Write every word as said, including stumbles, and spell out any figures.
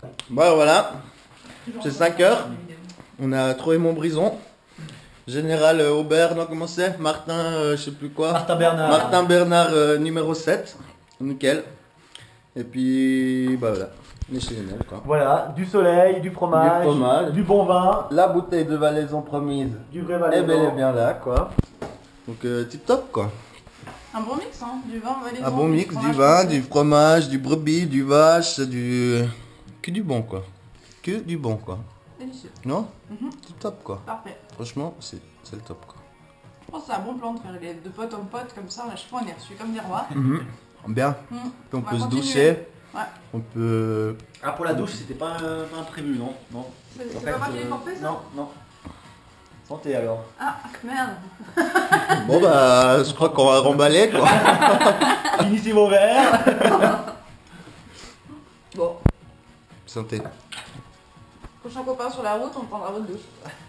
Bon voilà, c'est cinq heures. On a trouvé Montbrison. Général euh, Aubert, non comment c'est Martin, euh, je sais plus quoi. Martin Bernard. Martin Bernard euh, numéro sept. Nickel. Et puis bah voilà, on est chez Lionel quoi. Voilà, du soleil, du fromage, Du fromage. du bon vin, La bouteille de Valaison promise du vrai est valaisan. bel et bien là quoi. Donc euh, tip top quoi. Un bon mix, hein, du vin valaisan. Un bon mix, du fromage vin, français. du fromage, du brebis, du vache, du... Que du bon quoi. Que du bon quoi. Délicieux. Non Mhm. Tip top quoi. Parfait. Franchement, c'est c'est le top quoi. Je pense que c'est un bon plan de faire les de pote en pote comme ça. À chaque fois, on est reçus comme des rois. Mhm. Bien. Mhm. On, On peut va se continuer. doucher. Ouais. On peut... Ah, pour la douche, c'était pas, euh, pas imprévu, non Non. C'est En c'est fait, pas parti euh, du forfait, ça? Non, non. Santé alors. Ah, merde. Bon bah, je crois qu'on va remballer quoi. Finissez vos verres. Bon, Santé. prochain copain sur la route, on prendra votre douche.